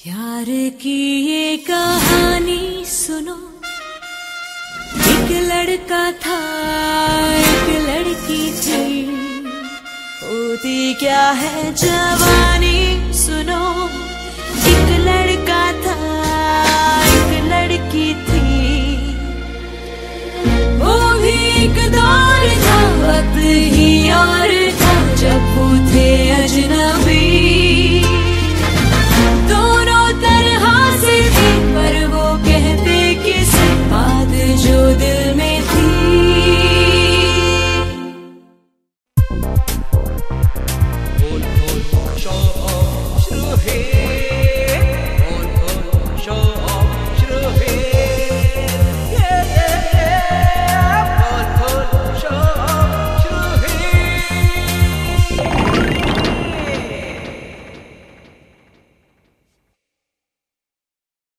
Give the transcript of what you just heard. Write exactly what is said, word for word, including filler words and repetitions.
प्यार की ये कहानी सुनो। एक लड़का था एक लड़की थी, होती क्या है जवानी सुनो।